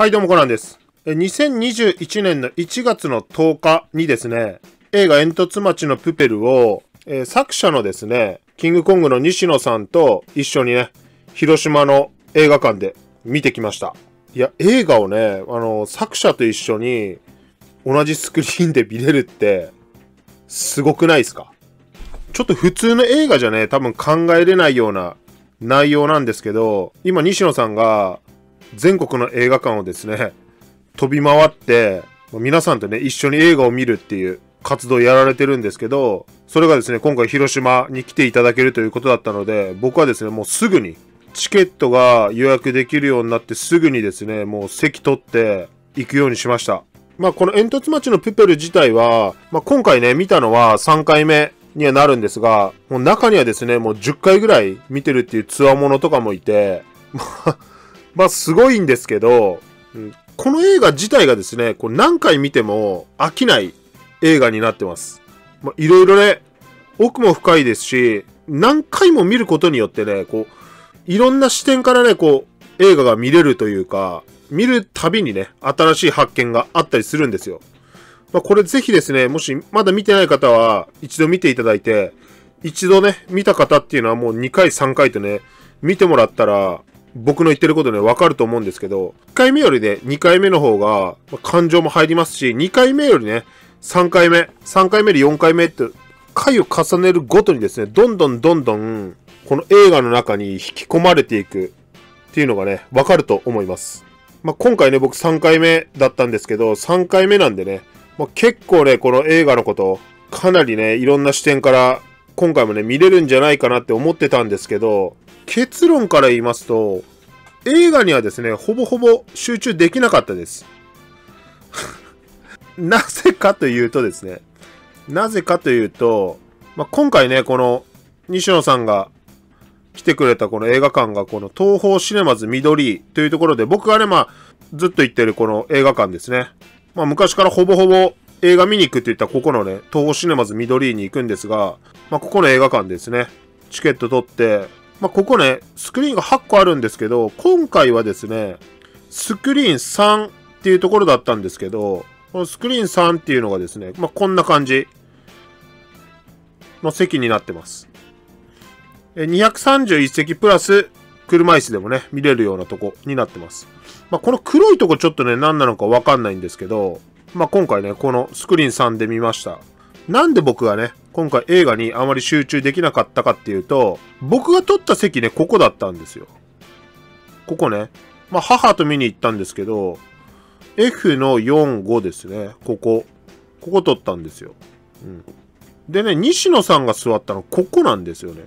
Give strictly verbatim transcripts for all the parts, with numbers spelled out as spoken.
はい、どうもコナンです。にせんにじゅういちねんのいちがつのとおかにですね、映画煙突町のプペルを、えー、作者のですね、キングコングの西野さんと一緒にね、広島の映画館で見てきました。いや、映画をね、あの、作者と一緒に同じスクリーンで見れるって、すごくないですか？ちょっと普通の映画じゃね、多分考えれないような内容なんですけど、今西野さんが全国の映画館をですね、飛び回って、皆さんとね、一緒に映画を見るっていう活動をやられてるんですけど、それがですね、今回広島に来ていただけるということだったので、僕はですね、もうすぐにチケットが予約できるようになってすぐにですね、もう席取って行くようにしました。まあこの煙突町のプペル自体は、まあ今回ね、見たのはさんかいめにはなるんですが、もう中にはですね、もうじゅっかいぐらい見てるっていうツアーものとかもいて、まあすごいんですけど、うん、この映画自体がですね、こう何回見ても飽きない映画になってます。まあいろいろね、奥も深いですし、何回も見ることによってね、こう、いろんな視点からね、こう、映画が見れるというか、見るたびにね、新しい発見があったりするんですよ。まあこれぜひですね、もしまだ見てない方は一度見ていただいて、一度ね、見た方っていうのはもうにかいさんかいとね、見てもらったら、僕の言ってることね、わかると思うんですけど、いっかいめよりね、にかいめの方が、感情も入りますし、にかいめよりね、さんかいめ、さんかいめでよんかいめって、回を重ねるごとにですね、どんどんどんどん、この映画の中に引き込まれていくっていうのがね、わかると思います。まあ、今回ね、僕さんかいめだったんですけど、さんかいめなんでね、まあ、結構ね、この映画のこと、かなりね、いろんな視点から、今回もね、見れるんじゃないかなって思ってたんですけど、結論から言いますと、映画にはですね、ほぼほぼ集中できなかったです。なぜかというとですね、なぜかというと、まあ、今回ね、この西野さんが来てくれたこの映画館がこの東宝シネマズ緑というところで、僕がね、まあ、ずっと行ってるこの映画館ですね。まあ、昔からほぼほぼ映画見に行くって言ったらここのね、東宝シネマズ緑に行くんですが、まあ、ここの映画館ですね。チケット取って、まあ、ここね、スクリーンがはっこあるんですけど、今回はですね、スクリーンさんっていうところだったんですけど、このスクリーンさんっていうのがですね、まあ、こんな感じの席になってます。にひゃくさんじゅういち席プラス、車椅子でもね、見れるようなとこになってます。まあ、この黒いとこちょっとね、何なのかわかんないんですけど、まあ、今回ね、このスクリーンさんで見ました。なんで僕がね、今回映画にあまり集中できなかったかっていうと、僕が取った席ね、ここだったんですよ。ここね。まあ、母と見に行ったんですけど、エフ のよん、ごですね。ここ。ここ取ったんですよ。うん。でね、西野さんが座ったの、ここなんですよね。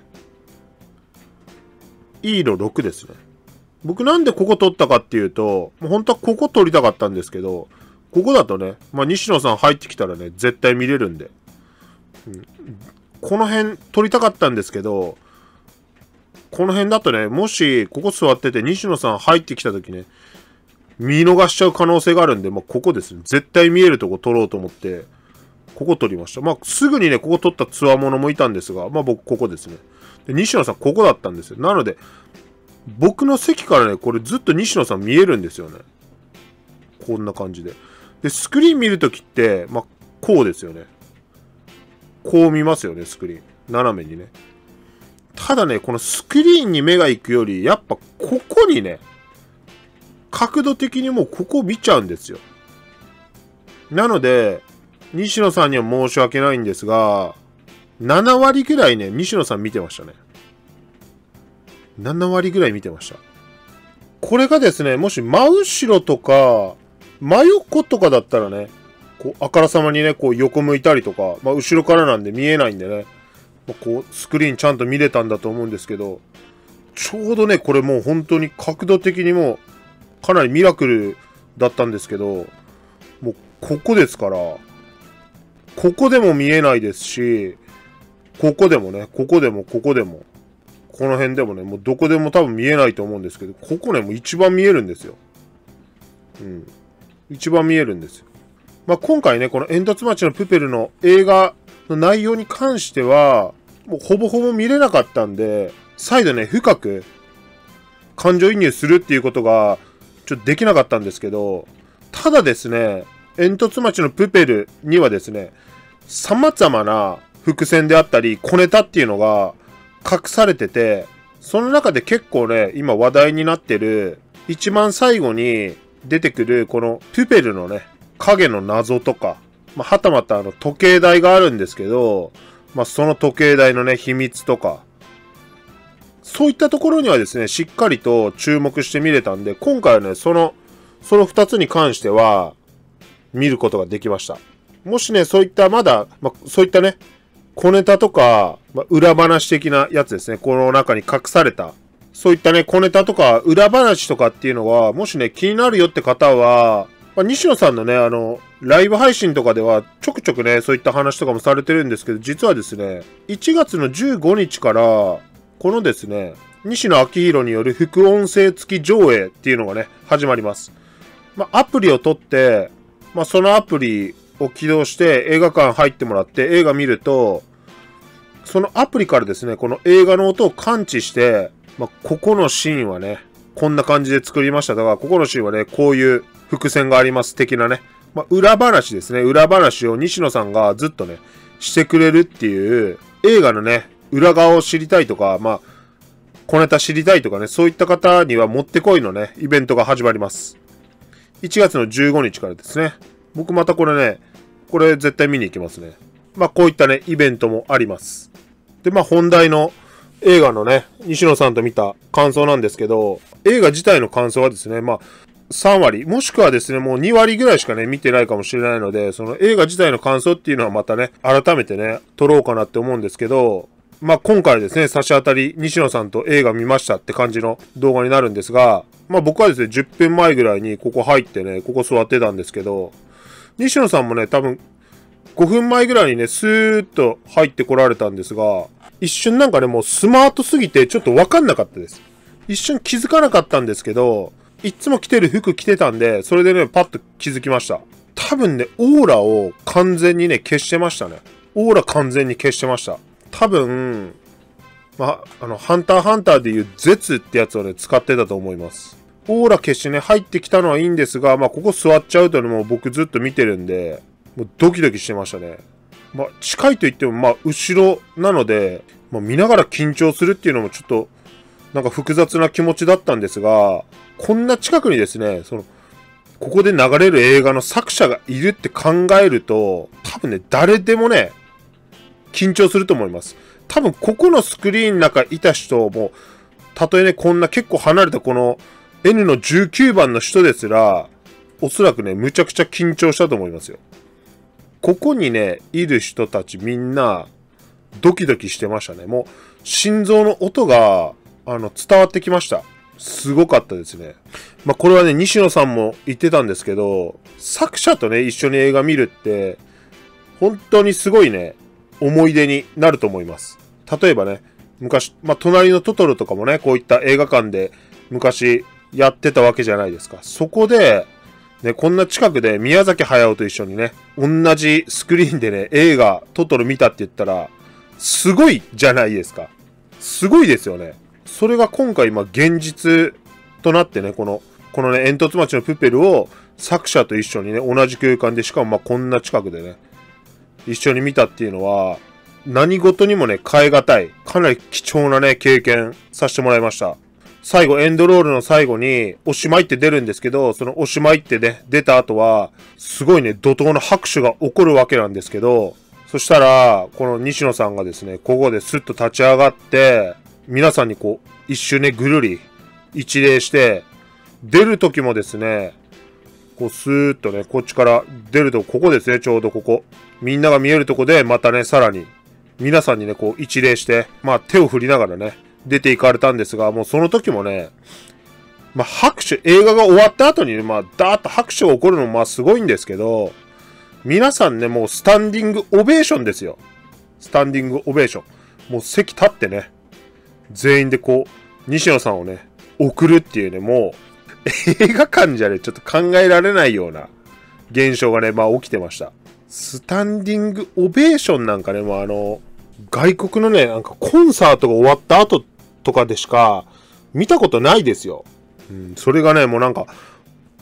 イー のろくですね。僕なんでここ取ったかっていうと、もう本当はここ取りたかったんですけど、ここだとね、まあ、西野さん入ってきたらね、絶対見れるんで。うん、この辺取りたかったんですけど、この辺だとね、もしここ座ってて西野さん入ってきた時ね、見逃しちゃう可能性があるんで、まあ、ここですね。絶対見えるとこ取ろうと思って、ここ取りました。まあ、すぐにね、ここ取ったツアーものもいたんですが、まあ僕ここですね。で、西野さんここだったんですよ。なので、僕の席からね、これずっと西野さん見えるんですよね。こんな感じで。で、スクリーン見るときって、まあ、こうですよね。こう見ますよね、スクリーン。斜めにね。ただね、このスクリーンに目が行くより、やっぱここにね、角度的にもうここ見ちゃうんですよ。なので、西野さんには申し訳ないんですが、ななわりぐらいね、西野さん見てましたね。ななわりぐらい見てました。これがですね、もし真後ろとか、真横とかだったらね、こう、あからさまにね、こう横向いたりとか、まあ後ろからなんで見えないんでね、まあ、こう、スクリーンちゃんと見れたんだと思うんですけど、ちょうどね、これもう本当に角度的にも、かなりミラクルだったんですけど、もうここですから、ここでも見えないですし、ここでもね、ここでもここでも、この辺でもね、もうどこでも多分見えないと思うんですけど、ここね、もう一番見えるんですよ。うん。一番見えるんですよ。まあ、今回ね、この煙突町のプペルの映画の内容に関しては、もうほぼほぼ見れなかったんで、再度ね、深く感情移入するっていうことがちょっとできなかったんですけど、ただですね、煙突町のプペルにはですね、様々な伏線であったり、小ネタっていうのが隠されてて、その中で結構ね、今話題になってる、一番最後に出てくるこのプペルのね、影の謎とか、まあ、はたまたあの時計台があるんですけど、まあ、その時計台のね、秘密とか、そういったところにはですね、しっかりと注目して見れたんで、今回はね、その、その二つに関しては、見ることができました。もしね、そういったまだ、まあ、そういったね、小ネタとか、まあ、裏話的なやつですね、この中に隠された、そういったね、小ネタとか、裏話とかっていうのは、もしね、気になるよって方は、まあ、西野さんのね、あの、ライブ配信とかでは、ちょくちょくね、そういった話とかもされてるんですけど、実はですね、いちがつのじゅうごにちから、このですね、西野昭弘による副音声付き上映っていうのがね、始まります。まあ、アプリを取って、まあ、そのアプリを起動して映画館入ってもらって映画見ると、そのアプリからですね、この映画の音を感知して、まあ、ここのシーンはね、こんな感じで作りましただが、ここのシーンはね、こういう伏線があります的なね、まあ、裏話ですね、裏話を西野さんがずっとね、してくれるっていう、映画のね、裏側を知りたいとか、まあ、小ネタ知りたいとかね、そういった方にはもってこいのね、イベントが始まります。いちがつのじゅうごにちからですね。僕またこれね、これ絶対見に行きますね。まあこういったね、イベントもあります。で、まあ本題の映画のね、西野さんと見た感想なんですけど、映画自体の感想はですね、まあさんわり、もしくはですね、もうにわりぐらいしかね、見てないかもしれないので、その映画自体の感想っていうのはまたね、改めてね、撮ろうかなって思うんですけど、まあ今回ですね、差し当たり西野さんと映画見ましたって感じの動画になるんですが、まあ僕はですね、じゅっぷんまえぐらいにここ入ってね、ここ座ってたんですけど、西野さんもね、多分ごふんまえぐらいにね、スーッと入ってこられたんですが、一瞬なんかね、もうスマートすぎてちょっとわかんなかったです。一瞬気づかなかったんですけど、いつも着てる服着てたんで、それでね、パッと気づきました。多分ね、オーラを完全にね、消してましたね。オーラ完全に消してました。多分、まあ、あの、ハンターハンターでいう絶ってやつをね、使ってたと思います。オーラ消してね、入ってきたのはいいんですが、まあ、ここ座っちゃうとね、もう僕ずっと見てるんで、もうドキドキしてましたね。まあ、近いと言っても、まあ、後ろなので、まあ、見ながら緊張するっていうのもちょっと、なんか複雑な気持ちだったんですが、こんな近くにですね、その、ここで流れる映画の作者がいるって考えると、多分ね、誰でもね、緊張すると思います。多分ここのスクリーンの中いた人も、たとえね、こんな結構離れたこの エヌ のじゅうきゅうばんの人ですら、おそらくね、むちゃくちゃ緊張したと思いますよ。ここにね、いる人たちみんな、ドキドキしてましたね。もう、心臓の音が、あの、伝わってきました。すごかったですね。まあ、これはね、西野さんも言ってたんですけど、作者とね、一緒に映画見るって、本当にすごいね、思い出になると思います。例えばね、昔、まあ、隣のトトロとかもね、こういった映画館で昔やってたわけじゃないですか。そこで、ね、こんな近くで宮崎駿と一緒にね、同じスクリーンでね、映画トトロ見たって言ったら、すごいじゃないですか。すごいですよね。それが今回、まあ、現実となってね、この、このね、煙突町のプペルを作者と一緒にね、同じ空間で、しかもまあ、こんな近くでね、一緒に見たっていうのは、何事にもね、変え難い、かなり貴重なね、経験させてもらいました。最後、エンドロールの最後に、おしまいって出るんですけど、そのおしまいってね、出た後は、すごいね、怒涛の拍手が起こるわけなんですけど、そしたら、この西野さんがですね、ここでスッと立ち上がって、皆さんにこう、一瞬ね、ぐるり、一礼して、出る時もですね、こう、スーッとね、こっちから出ると、ここですね、ちょうどここ。みんなが見えるとこで、またね、さらに、皆さんにね、こう、一礼して、まあ、手を振りながらね、出て行かれたんですが、もうその時もね、まあ、拍手、映画が終わった後にね、まあ、ダーッと拍手が起こるのも、まあ、すごいんですけど、皆さんね、もう、スタンディングオベーションですよ。スタンディングオベーション。もう、席立ってね、全員でこう、西野さんをね、送るっていうね、もう、映画館じゃね、ちょっと考えられないような現象がね、まあ起きてました。スタンディングオベーションなんかね、もうあの、外国のね、なんかコンサートが終わった後とかでしか見たことないですよ。うん、それがね、もうなんか、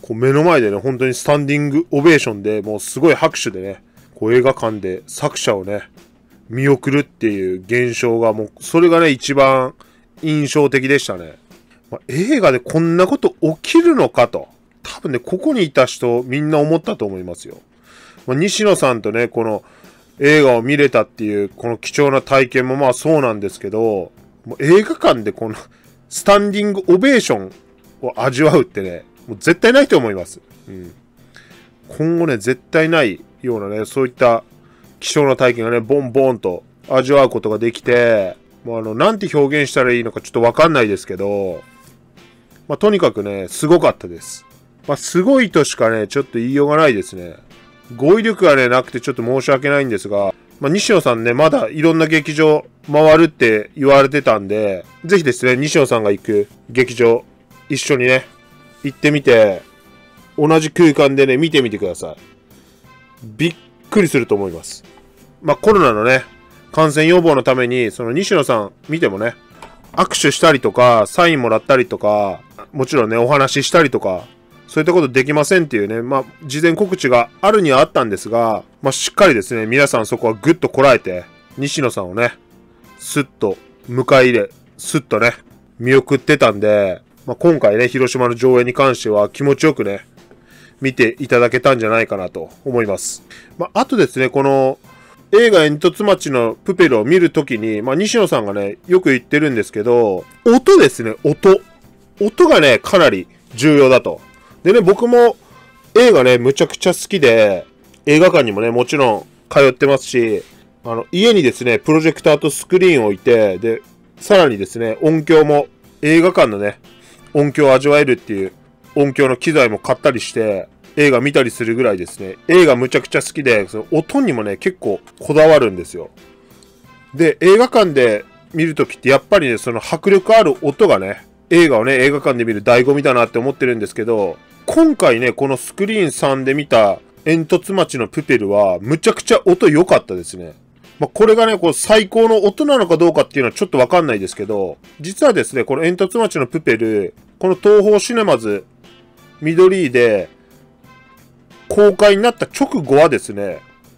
こう目の前でね、本当にスタンディングオベーションでもうすごい拍手でね、こう映画館で作者をね、見送るっていう現象がもう、それがね、一番印象的でしたね。まあ、映画でこんなこと起きるのかと。多分ね、ここにいた人みんな思ったと思いますよ。まあ、西野さんとね、この映画を見れたっていう、この貴重な体験もまあそうなんですけど、もう映画館でこのスタンディングオベーションを味わうってね、もう絶対ないと思います。うん。今後ね、絶対ないようなね、そういった貴重な体験がね、ボンボンと味わうことができて、もうあの、なんて表現したらいいのかちょっとわかんないですけど、まあ、とにかくね、すごかったです。まあ、すごいとしかね、ちょっと言いようがないですね。語彙力がね、なくてちょっと申し訳ないんですが、まあ、西野さんね、まだいろんな劇場回るって言われてたんで、ぜひですね、西野さんが行く劇場、一緒にね、行ってみて、同じ空間でね、見てみてください。びっくりすると思います。まあ、コロナのね、感染予防のために、その西野さん見てもね、握手したりとか、サインもらったりとか、もちろんね、お話ししたりとか、そういったことできませんっていうね、まあ、事前告知があるにはあったんですが、まあ、しっかりですね、皆さんそこはぐっとこらえて、西野さんをね、スッと迎え入れ、スッとね、見送ってたんで、まあ、今回ね、広島の上映に関しては気持ちよくね、見ていただけたんじゃないかなと思います。まあ、あとですね、この映画煙突町のプペルを見るときに、まあ、西野さんがね、よく言ってるんですけど、音ですね、音。音がね、かなり重要だと。でね、僕も映画ね、むちゃくちゃ好きで、映画館にもね、もちろん通ってますし、あの、家にですね、プロジェクターとスクリーンを置いて、で、さらにですね、音響も映画館のね、音響を味わえるっていう音響の機材も買ったりして、映画見たりするぐらいですね、映画むちゃくちゃ好きで、その音にもね、結構こだわるんですよ。で、映画館で見るときってやっぱりね、その迫力ある音がね、映画をね、映画館で見る醍醐味だなって思ってるんですけど、今回ね、このスクリーンさんで見た煙突町のプペルは、むちゃくちゃ音良かったですね。まあ、これがね、こう最高の音なのかどうかっていうのはちょっとわかんないですけど、実はですね、この煙突町のプペル、この東宝シネマズ緑で公開になった直後はですね、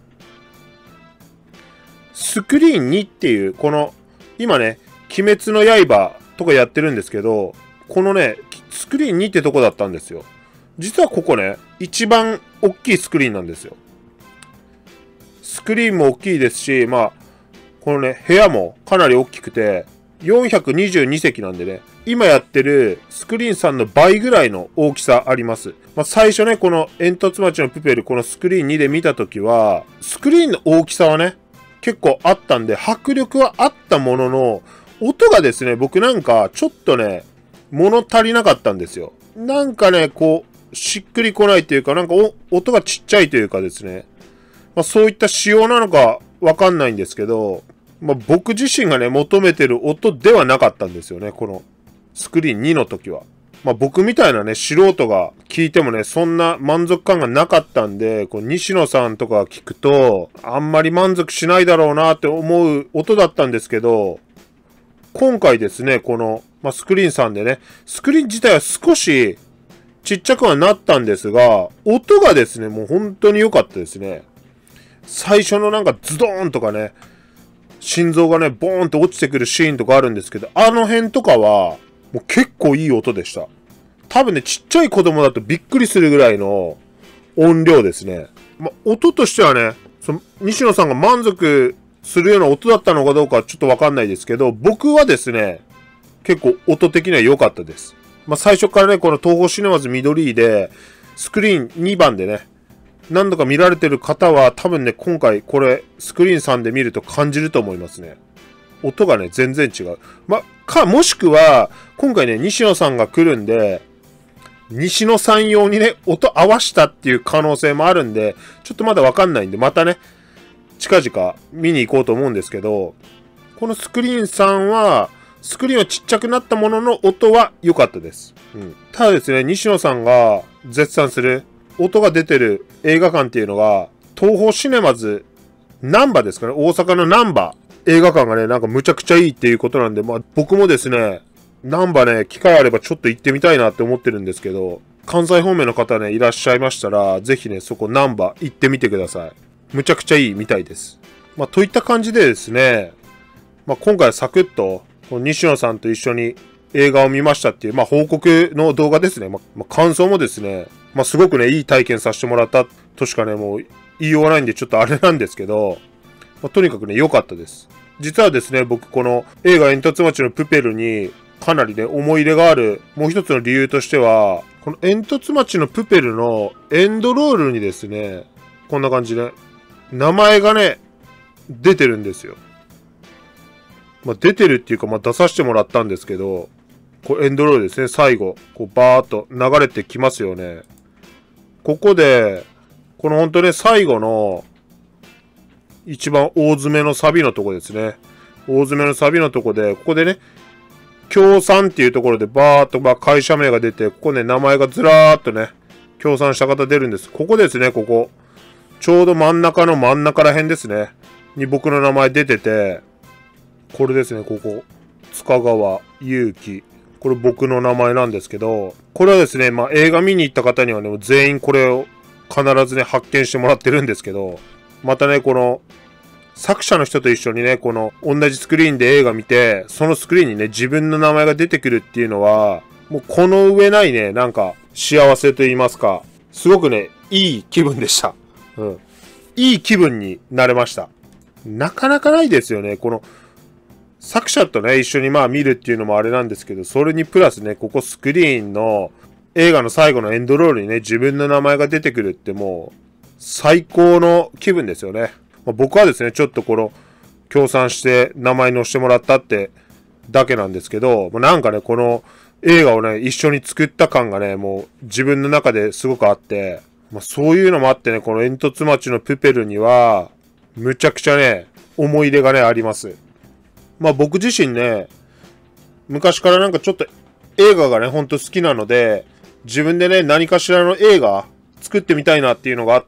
スクリーンにっていう、この、今ね、鬼滅の刃とかやってるんですけど、このね、スクリーンにってとこだったんですよ。実はここね、一番大きいスクリーンなんですよ。スクリーンも大きいですし、まあ、このね、部屋もかなり大きくて、よんひゃくにじゅうにせきなんでね、今やってるスクリーンさんの倍ぐらいの大きさあります。まあ、最初ね、この煙突町のプペル、このスクリーンにで見たときは、スクリーンの大きさはね、結構あったんで、迫力はあったものの、音がですね、僕なんかちょっとね、物足りなかったんですよ。なんかね、こう、しっくりこないというか、なんか音がちっちゃいというかですね、まあ、そういった仕様なのかわかんないんですけど、まあ、僕自身がね、求めてる音ではなかったんですよね、このスクリーンにの時は。まあ、僕みたいなね、素人が聞いてもね、そんな満足感がなかったんで、こう西野さんとか聞くと、あんまり満足しないだろうなって思う音だったんですけど、今回ですね、この、まあ、スクリーンさんでね、スクリーン自体は少しちっちゃくはなったんですが、音がですね、もう本当に良かったですね。最初のなんかズドーンとかね、心臓がね、ボーンと落ちてくるシーンとかあるんですけど、あの辺とかは、もう結構いい音でした。多分ね、ちっちゃい子供だとびっくりするぐらいの音量ですね。まあ、音としてはね、その西野さんが満足するような音だったのかどうかはちょっとわかんないですけど、僕はですね、結構音的には良かったです。まあ、最初からね、この東宝シネマズ緑で、スクリーンにばんでね、何度か見られてる方は多分ね、今回これスクリーンさんで見ると感じると思いますね。音がね、全然違う。ま、か、もしくは、今回ね、西野さんが来るんで、西野さん用にね、音合わしたっていう可能性もあるんで、ちょっとまだわかんないんで、またね、近々見に行こうと思うんですけど、このスクリーンさんは、スクリーンはちっちゃくなったものの音は良かったです。うん。ただですね、西野さんが絶賛する音が出てる映画館っていうのが、東宝シネマズ、ナンバですかね、大阪のナンバ映画館がね、なんかむちゃくちゃいいっていうことなんで、まあ僕もですね、ナンバね、機会あればちょっと行ってみたいなって思ってるんですけど、 関西方面の方ね、いらっしゃいましたら、ぜひね、そこ難波行ってみてください。むちゃくちゃいいみたいです。まあ、といった感じでですね、まあ、今回はサクッと、この西野さんと一緒に映画を見ましたっていう、まあ、報告の動画ですね。まあ、まあ、感想もですね、まあ、すごくね、いい体験させてもらったとしかね、もう言いようがないんで、ちょっとあれなんですけど、まあ、とにかくね、良かったです。実はですね、僕この映画煙突町のプペルにかなりね、思い入れがある、もう一つの理由としては、この煙突町のプペルのエンドロールにですね、こんな感じで、名前がね、出てるんですよ。まあ、出てるっていうか、まあ、出させてもらったんですけど、こうエンドロールですね、最後、こうバーっと流れてきますよね。ここで、このほんとね、最後の、一番大詰めのサビのとこですね。大詰めのサビのとこで、ここでね、協賛っていうところでバーっとまあ会社名が出て、ここね、名前がずらーっとね、協賛した方出るんです。ここですね、ここ。ちょうど真ん中の真ん中ら辺ですね。に僕の名前出てて、これですね、ここ。塚川祐希。これ僕の名前なんですけど、これはですね、まあ映画見に行った方にはね、全員これを必ずね、発見してもらってるんですけど、またね、この、作者の人と一緒にね、この、同じスクリーンで映画見て、そのスクリーンにね、自分の名前が出てくるっていうのは、もうこの上ないね、なんか、幸せと言いますか、すごくね、いい気分でした。うん。いい気分になれました。なかなかないですよね、この、作者とね、一緒にまあ見るっていうのもあれなんですけど、それにプラスね、ここスクリーンの、映画の最後のエンドロールにね、自分の名前が出てくるってもう、最高の気分ですよね。まあ、僕はですね、ちょっとこの、協賛して名前に載せてもらったってだけなんですけど、もうなんかね、この映画をね、一緒に作った感がね、もう自分の中ですごくあって、まあ、そういうのもあってね、この煙突町のプペルには、むちゃくちゃね、思い入れがね、あります。まあ僕自身ね、昔からなんかちょっと映画がね、ほんと好きなので、自分でね、何かしらの映画作ってみたいなっていうのがあって、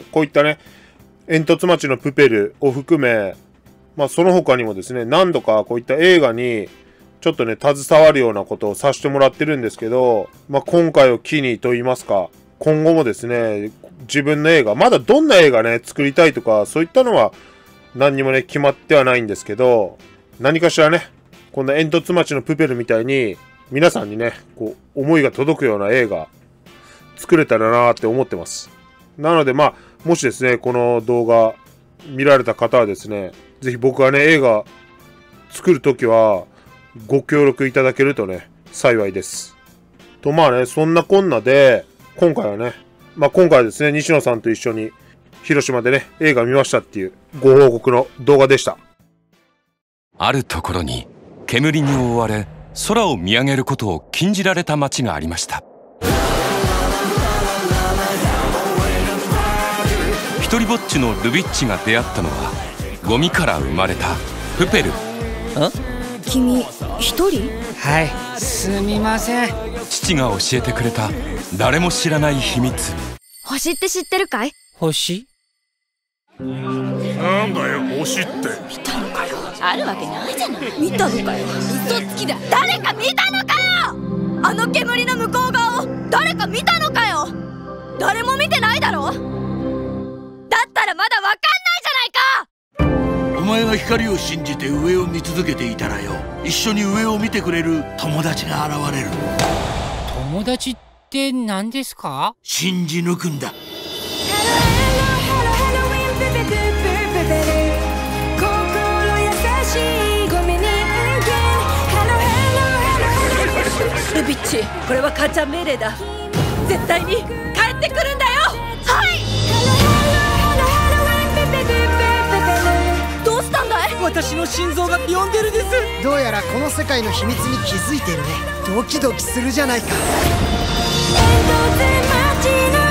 こういったね、煙突町のプペルを含め、まあその他にもですね、何度かこういった映画にちょっとね、携わるようなことをさせてもらってるんですけど、まあ今回を機にと言いますか、今後もですね、自分の映画、まだどんな映画ね、作りたいとか、そういったのは何にもね、決まってはないんですけど、何かしらね、こんな煙突町のプペルみたいに、皆さんにね、こう、思いが届くような映画、作れたらなーって思ってます。なのでまあ、もしですね、この動画見られた方はですね、ぜひ僕がね、映画作るときは、ご協力いただけるとね、幸いです。とまあね、そんなこんなで、今回はね、まあ今回はですね、西野さんと一緒に、広島でね、映画見ましたっていうご報告の動画でした。 あるところに、煙に覆われ、空を見上げることを禁じられた町がありました。一人ぼっちのルビッチが出会ったのはゴミから生まれたプペル。 あ？君一人？ はい、すみません。 父が教えてくれた誰も知らない秘密。 星って知ってるかい？ 星？ なんだよ星って。 見たのかよ。 あるわけないじゃない。 見たのかよ。 嘘つきだ。 誰か見たのかよ。あの煙の向こう側を誰か見たのかよ。誰も見てないだろ。だったらまだわかんないじゃないか。 お前が光を信じて上を見続けていたらよ、一緒に上を見てくれる友達が現れる。 友達って何ですか？ 信じ抜くんだ。 ルビッチ、これは母ちゃん命令だ。絶対に帰ってくるんだよ。はい。どうしたんだい？ 私の心臓が呼んでるです。 どうやらこの世界の秘密に気づいてるね。ドキドキするじゃないか。煙突町の